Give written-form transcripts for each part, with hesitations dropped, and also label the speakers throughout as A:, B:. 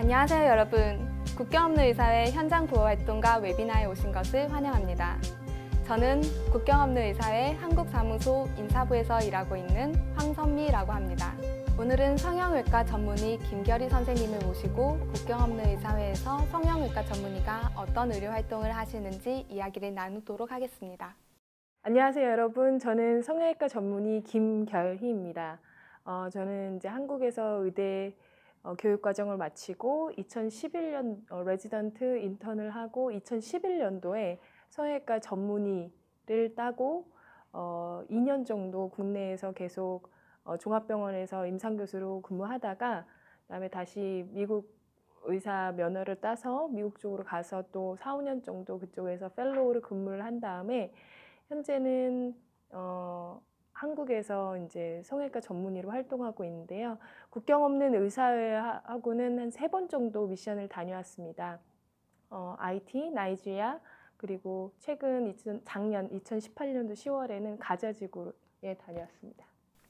A: 안녕하세요 여러분. 국경없는의사회 현장 보호활동가 웨비나에 오신 것을 환영합니다. 저는 국경없는의사회 한국사무소 인사부에서 일하고 있는 황선미라고 합니다. 오늘은 성형외과 전문의 김결희 선생님을 모시고 국경없는의사회에서 성형외과 전문의가 어떤 의료활동을 하시는지 이야기를 나누도록 하겠습니다.
B: 안녕하세요 여러분. 저는 성형외과 전문의 김결희입니다. 저는 이제 한국에서 의대 교육과정을 마치고 2011년 레지던트 인턴을 하고 2011년도에 성형외과 전문의를 따고 2년 정도 국내에서 계속 종합병원에서 임상교수로 근무하다가 그다음에 다시 미국 의사 면허를 따서 미국 쪽으로 가서 또 4, 5년 정도 그쪽에서 펠로우를 근무를 한 다음에 현재는 한국에서 이제 성형외과 전문의로 활동하고 있는데요. 국경 없는 의사회하고는 한 3번 정도 미션을 다녀왔습니다. IT, 나이지리아, 그리고 최근 작년 2018년도 10월에는 가자지구에 다녀왔습니다.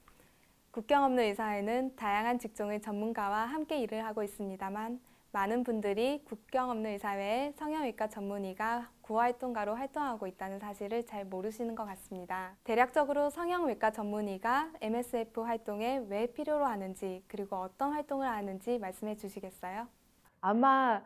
A: 국경없는의사회는 다양한 직종의 전문가와 함께 일을 하고 있습니다만 많은 분들이 국경없는의사회에 성형외과 전문의가 구호활동가로 활동하고 있다는 사실을 잘 모르시는 것 같습니다. 대략적으로 성형외과 전문의가 MSF 활동에 왜 필요로 하는지 그리고 어떤 활동을 하는지 말씀해 주시겠어요?
B: 아마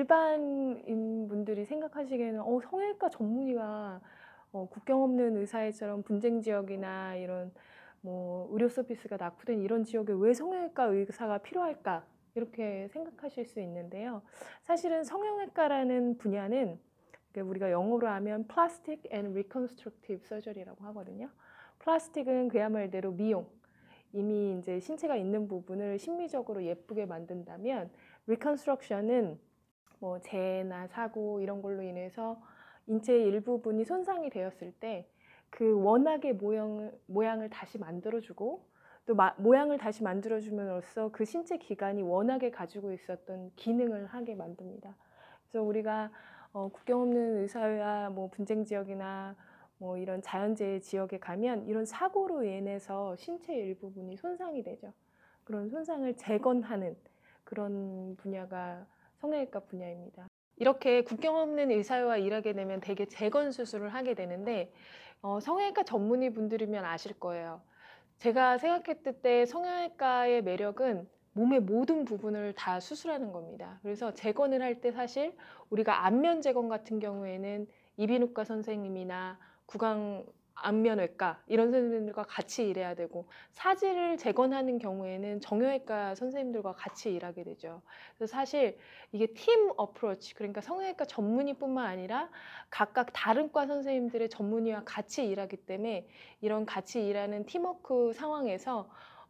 B: 일반인 분들이 생각하시기에는 성형외과 전문의가 국경 없는 의사회처럼 분쟁 지역이나 이런 뭐 의료 서비스가 낙후된 이런 지역에 왜 성형외과 의사가 필요할까? 이렇게 생각하실 수 있는데요. 사실은 성형외과라는 분야는 우리가 영어로 하면 Plastic and Reconstructive Surgery라고 하거든요. 플라스틱은 그야말로 미용, 이미 이제 신체가 있는 부분을 심미적으로 예쁘게 만든다면 Reconstruction은 뭐 재해나 사고 이런 걸로 인해서 인체의 일부분이 손상이 되었을 때 그 원학의 모양을 다시 만들어주고 또 모양을 다시 만들어줌으로써 그 신체 기관이 원하게 가지고 있었던 기능을 하게 만듭니다. 그래서 우리가 국경 없는 의사회와 뭐 분쟁 지역이나 뭐 이런 자연재해 지역에 가면 이런 사고로 인해서 신체 일부분이 손상이 되죠. 그런 손상을 재건하는 그런 분야가 성형외과 분야입니다. 이렇게 국경 없는 의사와 일하게 되면 대개 재건 수술을 하게 되는데 성형외과 전문의 분들이면 아실 거예요. 제가 생각했을 때 성형외과의 매력은 몸의 모든 부분을 다 수술하는 겁니다. 그래서 재건을 할 때 사실 우리가 안면 재건 같은 경우에는 이비인후과 선생님이나 구강 안면외과 이런 선생님들과 같이 일해야 되고, 사지를 재건하는 경우에는 정형외과 선생님들과 같이 일하게 되죠. 그래서 사실 이게 팀 어프로치, 그러니까 성형외과 전문의뿐만 아니라 각각 다른 과 선생님들의 전문의와 같이 일하기 때문에 이런 같이 일하는 팀워크 상황에서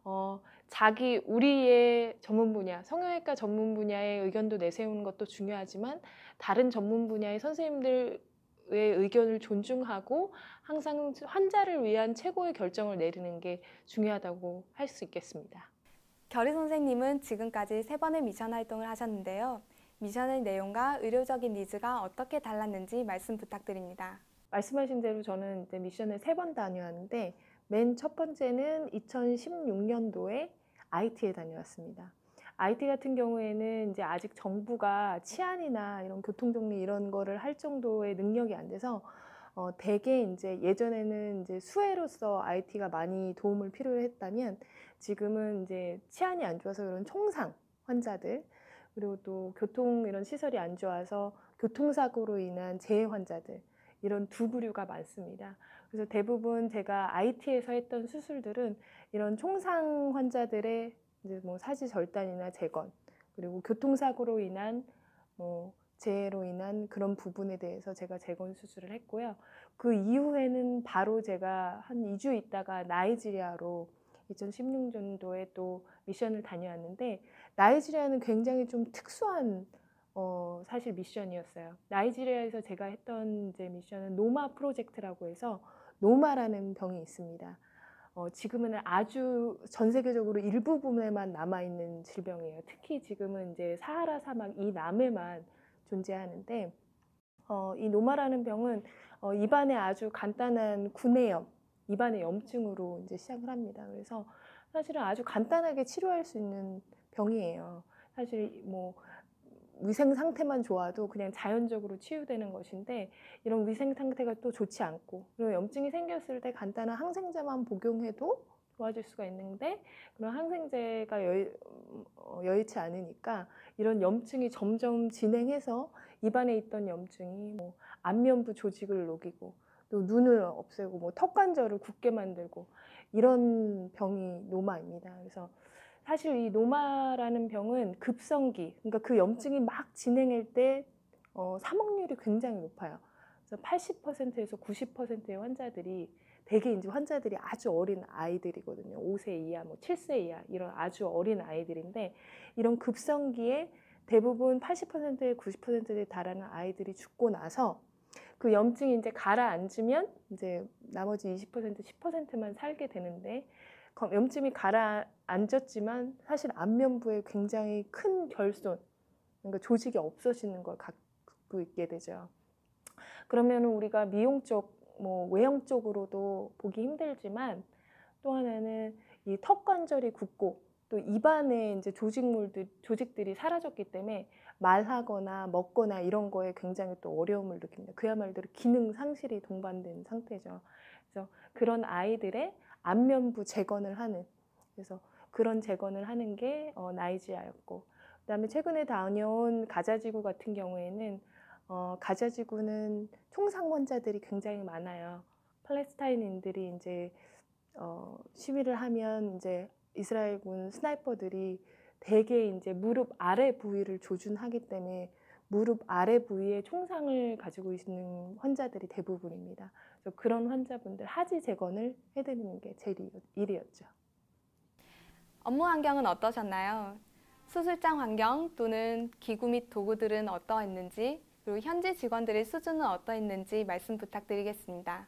B: 우리의 전문 분야, 성형외과 전문 분야의 의견도 내세우는 것도 중요하지만 다른 전문 분야의 선생님들의 의견을 존중하고 항상 환자를 위한 최고의 결정을 내리는 게 중요하다고 할 수 있겠습니다.
A: 결희 선생님은 지금까지 3번의 미션 활동을 하셨는데요. 미션의 내용과 의료적인 니즈가 어떻게 달랐는지 말씀 부탁드립니다.
B: 말씀하신 대로 저는 이제 미션을 3번 다녀왔는데 맨 첫 번째는 2016년도에 IT에 다녀왔습니다. IT 같은 경우에는 이제 아직 정부가 치안이나 이런 교통정리 이런 거를 할 정도의 능력이 안 돼서 대개 이제 예전에는 이제 수혜로서 IT가 많이 도움을 필요로 했다면 지금은 이제 치안이 안 좋아서 이런 총상 환자들, 그리고 또 교통 이런 시설이 안 좋아서 교통사고로 인한 재해 환자들, 이런 두 부류가 많습니다. 그래서 대부분 제가 IT에서 했던 수술들은 이런 총상 환자들의 이제 뭐 사지 절단이나 재건, 그리고 교통사고로 인한 재해로 인한 그런 부분에 대해서 제가 재건 수술을 했고요. 그 이후에는 바로 제가 한 2주 있다가 나이지리아로 2016년도에 또 미션을 다녀왔는데, 나이지리아는 굉장히 좀 특수한 사실 미션이었어요. 나이지리아에서 제가 했던 이제 미션은 노마 프로젝트라고 해서 노마라는 병이 있습니다. 지금은 아주 전 세계적으로 일부분에만 남아있는 질병이에요. 특히 지금은 이제 사하라 사막 이 남에만 존재하는데, 이 노마라는 병은 입안에 아주 간단한 구내염, 입안의 염증으로 이제 시작을 합니다. 그래서 사실은 아주 간단하게 치료할 수 있는 병이에요. 사실 뭐 위생 상태만 좋아도 그냥 자연적으로 치유되는 것인데 이런 위생 상태가 또 좋지 않고 그리고 염증이 생겼을 때 간단한 항생제만 복용해도 좋아질 수가 있는데 그런 항생제가 여의치 않으니까 이런 염증이 점점 진행해서 입안에 있던 염증이 뭐 안면부 조직을 녹이고 또 눈을 없애고 뭐 턱관절을 굳게 만들고 이런 병이 노마입니다. 그래서 사실 이 노마라는 병은 급성기, 그러니까 그 염증이 막 진행할 때 사망률이 굉장히 높아요. 그래서 80%에서 90%의 환자들이 대개 이제 환자들이 아주 어린 아이들이거든요. 5세 이하, 뭐 7세 이하 이런 아주 어린 아이들인데 이런 급성기에 대부분 80%에 90%에 달하는 아이들이 죽고 나서 그 염증이 이제 가라앉으면 이제 나머지 20%, 10%만 살게 되는데 염증이 가라앉았지만 사실 안면부에 굉장히 큰 결손, 그러니까 조직이 없어지는 걸 갖고 있게 되죠. 그러면 우리가 미용 쪽, 뭐 외형 쪽으로도 보기 힘들지만 또 하나는 이 턱관절이 굳고 또 입안에 이제 조직들이 사라졌기 때문에 말하거나 먹거나 이런 거에 굉장히 또 어려움을 느낍니다. 그야말로 기능 상실이 동반된 상태죠. 그래서 그런 아이들의 안면부 재건을 하는, 그래서 그런 재건을 하는 게 나이지아였고, 그다음에 최근에 다녀온 가자지구 같은 경우에는 가자지구는 총상 환자들이 굉장히 많아요. 팔레스타인인들이 이제 시위를 하면 이제 이스라엘군 스나이퍼들이 대개 이제 무릎 아래 부위를 조준하기 때문에 무릎 아래 부위에 총상을 가지고 있는 환자들이 대부분입니다. 그래서 그런 환자분들 하지 재건을 해드리는 게 제 일이었죠.
A: 업무 환경은 어떠셨나요? 수술장 환경 또는 기구 및 도구들은 어떠했는지, 그리고 현지 직원들의 수준은 어떠했는지 말씀 부탁드리겠습니다.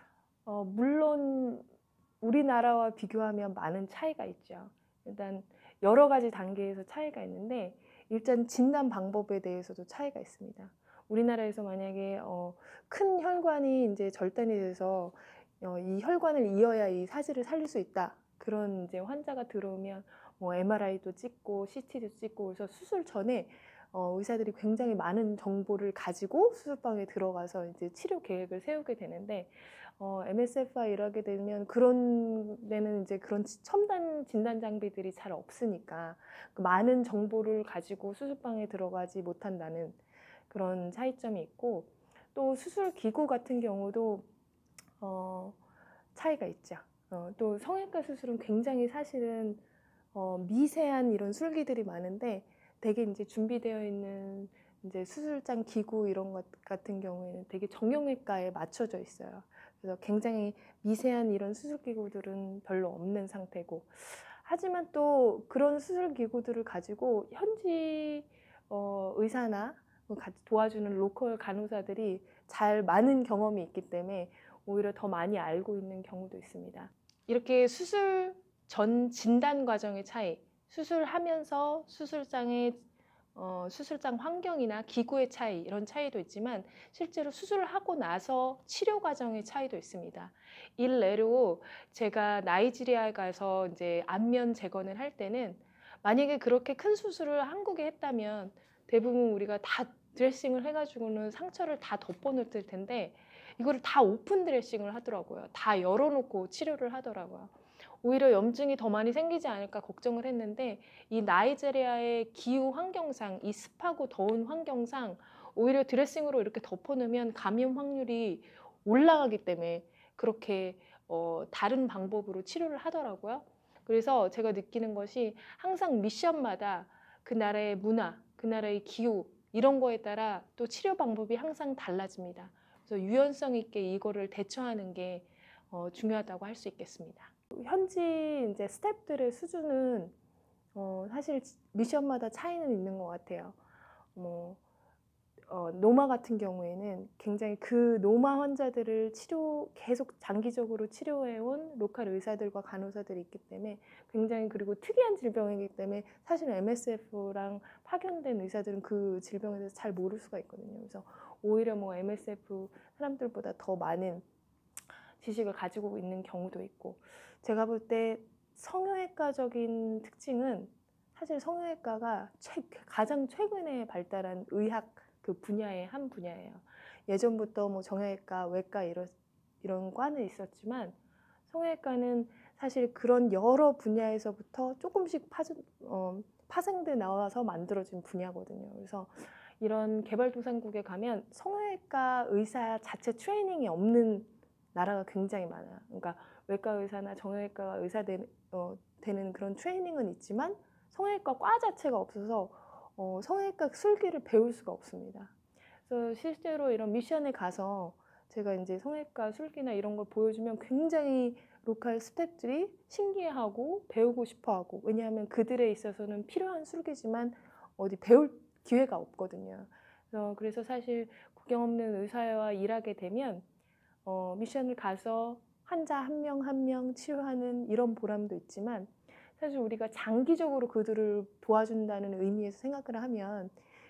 B: 물론 우리나라와 비교하면 많은 차이가 있죠. 일단 여러 가지 단계에서 차이가 있는데 일단 진단 방법에 대해서도 차이가 있습니다. 우리나라에서 만약에 큰 혈관이 이제 절단이 돼서 이 혈관을 이어야 이 사지를 살릴 수 있다. 그런 이제 환자가 들어오면 뭐 MRI도 찍고 CT도 찍고 그래서 수술 전에 의사들이 굉장히 많은 정보를 가지고 수술방에 들어가서 이제 치료 계획을 세우게 되는데 MSF와 일하게 되면 그런 데는 이제 그런 첨단 진단 장비들이 잘 없으니까 그 많은 정보를 가지고 수술방에 들어가지 못한다는 그런 차이점이 있고 또 수술 기구 같은 경우도 차이가 있죠. 또 성형외과 수술은 굉장히 사실은 미세한 이런 술기들이 많은데 되게 이제 준비되어 있는 이제 수술장 기구 이런 것 같은 경우에는 되게 정형외과에 맞춰져 있어요. 그래서 굉장히 미세한 이런 수술 기구들은 별로 없는 상태고 하지만 또 그런 수술 기구들을 가지고 현지 의사나 같이 도와주는 로컬 간호사들이 많은 경험이 있기 때문에 오히려 더 많이 알고 있는 경우도 있습니다. 이렇게 수술 전 진단 과정의 차이, 수술하면서 수술장 환경이나 기구의 차이 이런 차이도 있지만 실제로 수술을 하고 나서 치료 과정의 차이도 있습니다. 일례로 제가 나이지리아에 가서 이제 안면 재건을 할 때는 만약에 그렇게 큰 수술을 한국에 했다면 대부분 우리가 다 드레싱을 해가지고는 상처를 다 덮어놓을 텐데 이거를 다 오픈 드레싱을 하더라고요. 다 열어놓고 치료를 하더라고요. 오히려 염증이 더 많이 생기지 않을까 걱정을 했는데 이 나이지리아의 기후 환경상, 이 습하고 더운 환경상 오히려 드레싱으로 이렇게 덮어놓으면 감염 확률이 올라가기 때문에 그렇게 다른 방법으로 치료를 하더라고요. 그래서 제가 느끼는 것이 항상 미션마다 그 나라의 문화, 그 나라의 기후 이런 거에 따라 또 치료 방법이 항상 달라집니다. 그래서 유연성 있게 이거를 대처하는 게 중요하다고 할 수 있겠습니다. 현지 이제 스태프들의 수준은 사실 미션마다 차이는 있는 것 같아요. 노마 같은 경우에는 굉장히 그 노마 환자들을 계속 장기적으로 치료해온 로컬 의사들과 간호사들이 있기 때문에 굉장히 그리고 특이한 질병이기 때문에 사실 MSF랑 파견된 의사들은 그 질병에 대해서 잘 모를 수가 있거든요. 그래서 오히려 뭐 MSF 사람들보다 더 많은 지식을 가지고 있는 경우도 있고 제가 볼 때 성형외과적인 특징은 사실 성형외과가 가장 최근에 발달한 의학 그 분야의 한 분야예요. 예전부터 뭐 정형외과, 외과 이런 과는 있었지만 성형외과는 사실 그런 여러 분야에서부터 조금씩 파생돼 나와서 만들어진 분야거든요. 그래서 이런 개발도상국에 가면 성형외과 의사 자체 트레이닝이 없는 나라가 굉장히 많아요. 그러니까 외과 의사나 정형외과 의사 되는 그런 트레이닝은 있지만 성형외과 과 자체가 없어서 성형외과 술기를 배울 수가 없습니다. 그래서 실제로 이런 미션에 가서 제가 이제 성형외과 술기나 이런 걸 보여주면 굉장히 로컬 스태프들이 신기해하고 배우고 싶어하고, 왜냐하면 그들에 있어서는 필요한 술기지만 어디 배울 기회가 없거든요. 그래서 사실 국경 없는 의사와 일하게 되면 미션을 가서 환자 한 명 한 명 치료하는 이런 보람도 있지만, 사실 우리가 장기적으로 그들을 도와준다는 의미에서 생각을 하면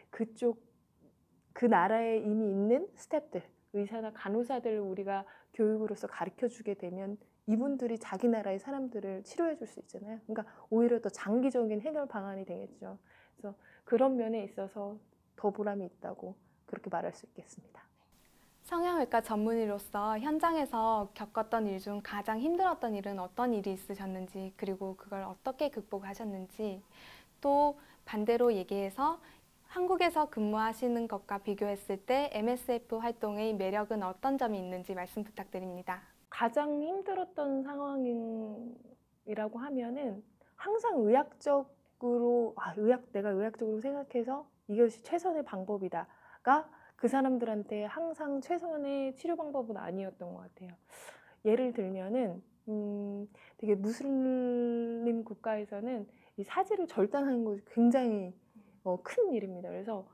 B: 그 나라에 이미 있는 스태프들, 의사나 간호사들을 우리가 교육으로서 가르쳐 주게 되면 이분들이 자기 나라의 사람들을 치료해 줄 수 있잖아요. 그러니까 오히려 더 장기적인 해결 방안이 되겠죠. 그래서 그런 면에 있어서 더 보람이 있다고 그렇게 말할 수 있겠습니다.
A: 성형외과 전문의로서 현장에서 겪었던 일 중 가장 힘들었던 일은 어떤 일이 있으셨는지, 그리고 그걸 어떻게 극복하셨는지, 또 반대로 얘기해서 한국에서 근무하시는 것과 비교했을 때 MSF 활동의 매력은 어떤 점이 있는지 말씀 부탁드립니다.
B: 가장 힘들었던 상황이라고 하면은 항상 의학적으로 내가 의학적으로 생각해서 이것이 최선의 방법이다가 그 사람들한테 항상 최선의 치료 방법은 아니었던 것 같아요. 예를 들면은 되게 무슬림 국가에서는 이 사지를 절단하는 것이 굉장히 큰 일입니다. 그래서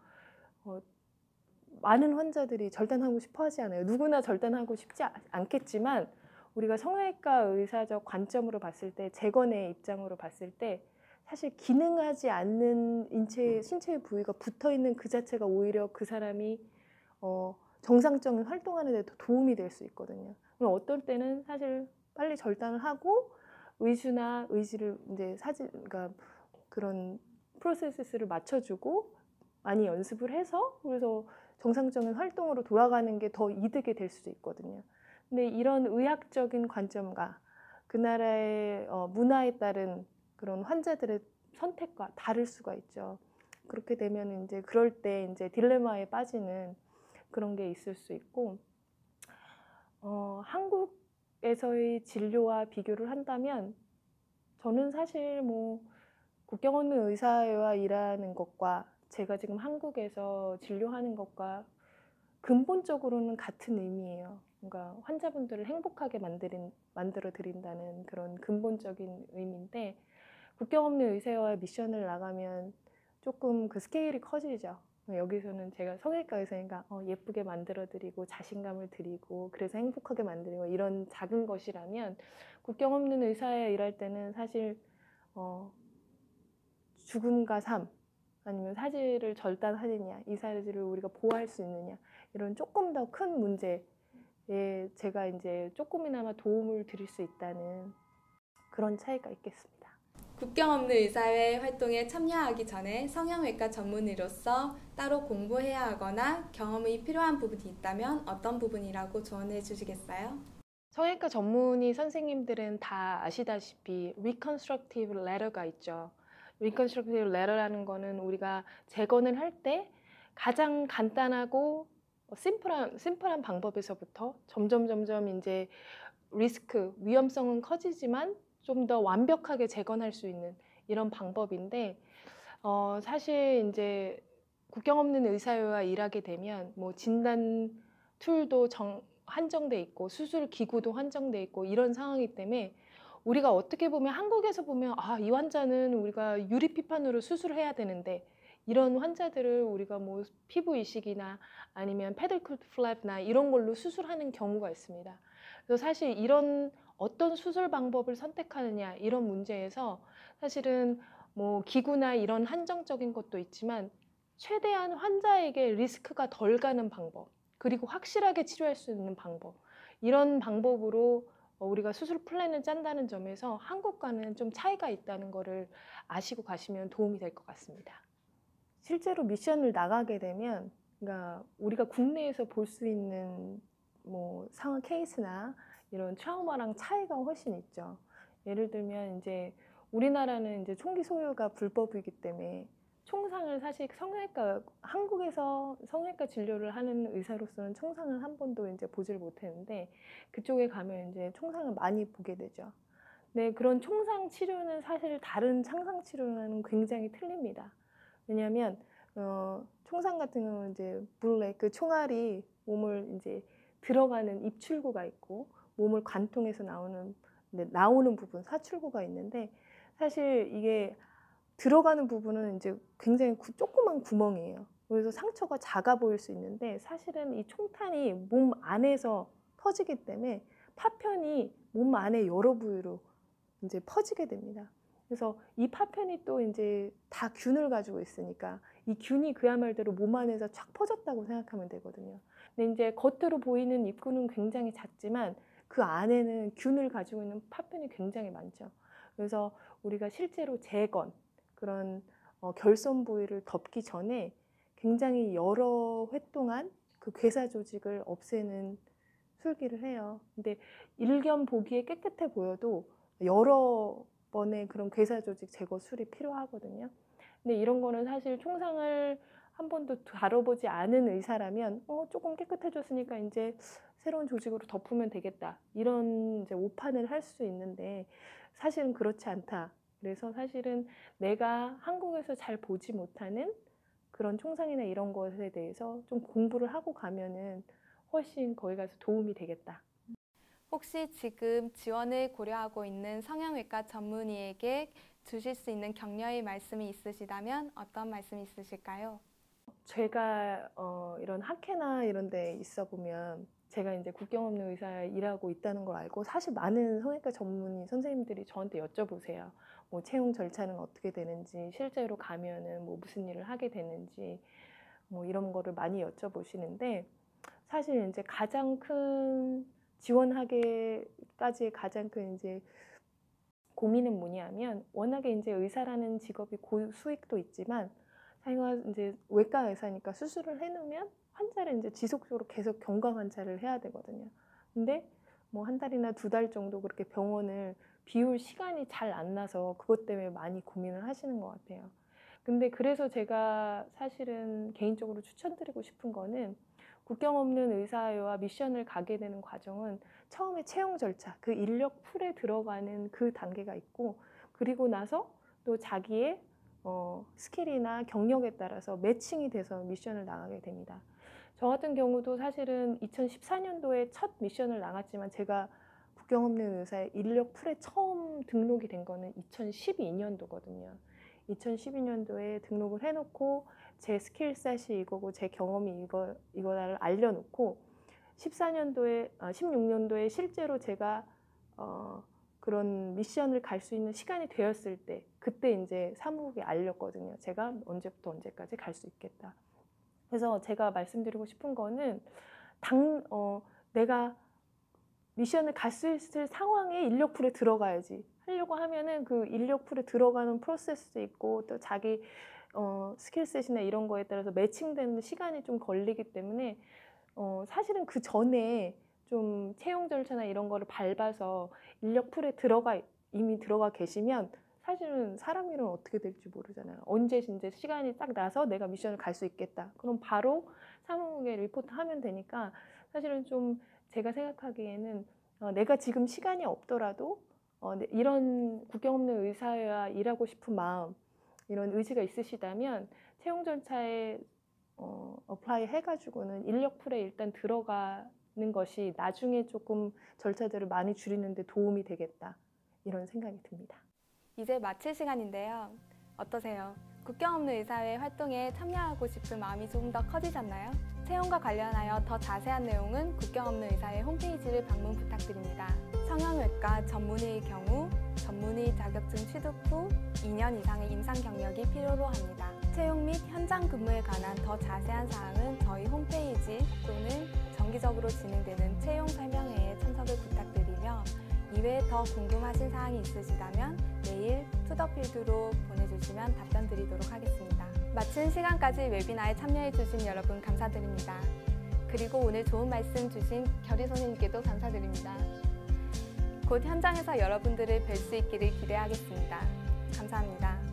B: 많은 환자들이 절단하고 싶어 하지 않아요. 누구나 절단하고 싶지 않겠지만 우리가 성형외과 의사적 관점으로 봤을 때, 재건의 입장으로 봤을 때 사실 기능하지 않는 신체의 부위가 붙어있는 그 자체가 오히려 그 사람이 정상적인 활동하는 데 더 도움이 될 수 있거든요. 그럼 어떨 때는 사실 빨리 절단을 하고 의수나 의지를 이제 그러니까 그런 프로세스를 맞춰주고 많이 연습을 해서 그래서 정상적인 활동으로 돌아가는 게 더 이득이 될 수도 있거든요. 근데 이런 의학적인 관점과 그 나라의 문화에 따른 그런 환자들의 선택과 다를 수가 있죠. 그렇게 되면 이제 그럴 때 이제 딜레마에 빠지는 그런 게 있을 수 있고, 한국에서의 진료와 비교를 한다면 저는 사실 뭐 국경 없는 의사와 일하는 것과 제가 지금 한국에서 진료하는 것과 근본적으로는 같은 의미예요. 그러니까 환자분들을 행복하게 만들어 드린다는 그런 근본적인 의미인데, 국경 없는 의사와 미션을 나가면 조금 그 스케일이 커지죠. 여기서는 제가 성형외과 의사니까 예쁘게 만들어 드리고 자신감을 드리고 그래서 행복하게 만들고 이런 작은 것이라면, 국경 없는 의사에 일할 때는 사실 죽음과 삶, 아니면 사지를 절단하느냐, 이 사지를 우리가 보호할 수 있느냐, 이런 조금 더 큰 문제에 제가 이제 조금이나마 도움을 드릴 수 있다는 그런 차이가 있겠습니다.
A: 국경 없는 의사회 활동에 참여하기 전에 성형외과 전문의로서 따로 공부해야 하거나 경험이 필요한 부분이 있다면 어떤 부분이라고 조언해 주시겠어요?
B: 성형외과 전문의 선생님들은 다 아시다시피 Reconstructive Letter가 있죠. Reconstructive Letter라는 거는 우리가 재건을 할 때 가장 간단하고 심플한 방법에서부터 점점 이제 위험성은 커지지만 좀 더 완벽하게 재건할 수 있는 이런 방법인데, 사실 이제 국경 없는 의사와 일하게 되면 뭐 진단 툴도 한정돼 있고 수술 기구도 한정돼 있고 이런 상황이기 때문에 우리가 어떻게 보면 한국에서 보면 이 환자는 우리가 유리피판으로 수술해야 되는데, 이런 환자들을 우리가 뭐 피부 이식이나 아니면 패들클 플랩나 이런 걸로 수술하는 경우가 있습니다. 그래서 사실 이런 어떤 수술 방법을 선택하느냐 이런 문제에서 사실은 뭐 기구나 이런 한정적인 것도 있지만 최대한 환자에게 리스크가 덜 가는 방법, 그리고 확실하게 치료할 수 있는 방법, 이런 방법으로 우리가 수술 플랜을 짠다는 점에서 한국과는 좀 차이가 있다는 거를 아시고 가시면 도움이 될 것 같습니다. 실제로 미션을 나가게 되면 그러니까 우리가 국내에서 볼 수 있는 뭐 상황 케이스나 이런 트라우마랑 차이가 훨씬 있죠. 예를 들면 이제 우리나라는 이제 총기 소유가 불법이기 때문에 총상을 사실 한국에서 성형외과 진료를 하는 의사로서는 총상을 한 번도 이제 보질 못했는데 그쪽에 가면 이제 총상을 많이 보게 되죠. 네, 그런 총상 치료는 사실 다른 창상 치료와는 굉장히 틀립니다. 왜냐하면 총상 같은 경우는 이제 물레 그 총알이 몸을 이제 들어가는 입출구가 있고 몸을 관통해서 나오는 부분 사출구가 있는데 사실 이게 들어가는 부분은 이제 굉장히 조그만 구멍이에요. 그래서 상처가 작아 보일 수 있는데 사실은 이 총탄이 몸 안에서 퍼지기 때문에 파편이 몸 안에 여러 부위로 이제 퍼지게 됩니다. 그래서 이 파편이 또 이제 다 균을 가지고 있으니까 이 균이 그야말로 몸 안에서 쫙 퍼졌다고 생각하면 되거든요. 근데 이제 겉으로 보이는 입구는 굉장히 작지만 그 안에는 균을 가지고 있는 파편이 굉장히 많죠. 그래서 우리가 실제로 재건 그런 결손 부위를 덮기 전에 굉장히 여러 회 동안 그 괴사 조직을 없애는 술기를 해요. 근데 일견 보기에 깨끗해 보여도 여러 번의 그런 괴사 조직 제거 술이 필요하거든요. 근데 이런 거는 사실 총상을 한 번도 다뤄보지 않은 의사라면 조금 깨끗해졌으니까 이제 새로운 조직으로 덮으면 되겠다. 이런 이제 오판을 할 수 있는데 사실은 그렇지 않다. 그래서 사실은 내가 한국에서 잘 보지 못하는 그런 총상이나 이런 것에 대해서 좀 공부를 하고 가면은 훨씬 거기 가서 도움이 되겠다.
A: 혹시 지금 지원을 고려하고 있는 성형외과 전문의에게 주실 수 있는 격려의 말씀이 있으시다면 어떤 말씀이 있으실까요?
B: 제가 이런 학회나 이런 데 있어 보면 제가 이제 국경 없는 의사 일하고 있다는 걸 알고 사실 많은 성형외과 전문의 선생님들이 저한테 여쭤보세요. 뭐 채용 절차는 어떻게 되는지, 실제로 가면은 뭐 무슨 일을 하게 되는지, 뭐 이런 거를 많이 여쭤보시는데 사실 이제 가장 큰 지원하기까지의 가장 큰 이제 고민은 뭐냐면 워낙에 이제 의사라는 직업이 고수익도 있지만 자기가 이제 외과 의사니까 수술을 해놓으면 환자를 이제 지속적으로 계속 경과 관찰을 해야 되거든요. 근데 뭐 한 달이나 2달 정도 그렇게 병원을 비울 시간이 잘 안 나서 그것 때문에 많이 고민을 하시는 것 같아요. 근데 그래서 제가 사실은 개인적으로 추천드리고 싶은 거는 국경 없는 의사와 미션을 가게 되는 과정은 처음에 채용 절차, 그 인력 풀에 들어가는 그 단계가 있고 그리고 나서 또 자기의 스킬이나 경력에 따라서 매칭이 돼서 미션을 나가게 됩니다. 저 같은 경우도 사실은 2014년도에 첫 미션을 나갔지만 제가 국경 없는 의사의 인력 풀에 처음 등록이 된 거는 2012년도거든요. 2012년도에 등록을 해놓고 제 스킬셋이 이거고 제 경험이 이거를 알려놓고 16년도에 실제로 제가 그런 미션을 갈 수 있는 시간이 되었을 때 그때 이제 사무국에 알렸거든요. 제가 언제부터 언제까지 갈 수 있겠다. 그래서 제가 말씀드리고 싶은 거는 내가 미션을 갈 수 있을 상황에 인력풀에 들어가야지. 하려고 하면은 그 인력풀에 들어가는 프로세스도 있고 또 자기 스킬셋이나 이런 거에 따라서 매칭되는 시간이 좀 걸리기 때문에 사실은 그 전에 좀 채용 절차나 이런 거를 밟아서 인력풀에 이미 들어가 계시면 사실은 사람 일은 어떻게 될지 모르잖아요. 언제 이제 시간이 딱 나서 내가 미션을 갈 수 있겠다. 그럼 바로 사무국에 리포트 하면 되니까 사실은 좀 제가 생각하기에는 내가 지금 시간이 없더라도 이런 국경 없는 의사와 일하고 싶은 마음, 이런 의지가 있으시다면 채용 절차에 어플라이 해가지고는 인력풀에 일단 들어가는 것이 나중에 조금 절차들을 많이 줄이는 데 도움이 되겠다. 이런 생각이 듭니다.
A: 이제 마칠 시간인데요. 어떠세요? 국경 없는 의사회 활동에 참여하고 싶은 마음이 조금 더 커지셨나요? 채용과 관련하여 더 자세한 내용은 국경 없는 의사회 홈페이지를 방문 부탁드립니다. 성형외과 전문의의 경우 전문의 자격증 취득 후 2년 이상의 임상 경력이 필요로 합니다. 채용 및 현장 근무에 관한 더 자세한 사항은 저희 홈페이지 또는 정기적으로 진행되는 채용 설명회에 참석을 부탁드리며 더 궁금하신 사항이 있으시다면 메일 투더필드로 보내주시면 답변 드리도록 하겠습니다. 마친 시간까지 웨비나에 참여해주신 여러분 감사드립니다. 그리고 오늘 좋은 말씀 주신 결의 선생님께도 감사드립니다. 곧 현장에서 여러분들을 뵐 수 있기를 기대하겠습니다. 감사합니다.